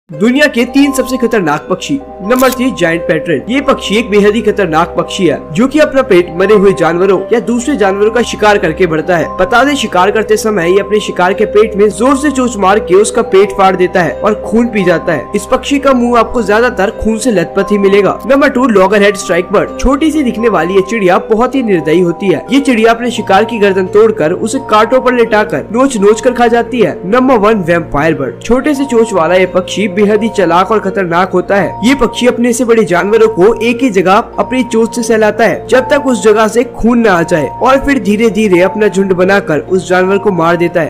दुनिया के 3 सबसे खतरनाक पक्षी। Number 3, giant petrel. ये पक्षी एक बेहद ही खतरनाक पक्षी है जो कि अपना पेट मरे हुए जानवरों या दूसरे जानवरों का शिकार करके बढ़ता है। बता दें, शिकार करते समय ये अपने शिकार के पेट में जोर से चोंच मार के उसका पेट फाड़ देता है और खून पी जाता है। इस पक्षी का मुंह आपको ज्यादातर खून से लथपथ ही मिलेगा। Number 2, loggerhead shrike bird. छोटी सी दिखने वाली ये चिड़िया बहुत ही निर्दयी होती है। ये चिड़िया अपने शिकार की गर्दन तोड़कर उसे कांटों पर लेटाकर नोच नोच कर खा जाती है। Number 1, vampire bird. छोटे से चोंच वाला ये पक्षी बेहद ही चालाक और खतरनाक होता है। ये पक्षी अपने से बड़े जानवरों को एक ही जगह अपनी चोंच से सहलाता है जब तक उस जगह से खून न आ जाए और फिर धीरे धीरे अपना झुंड बनाकर उस जानवर को मार देता है।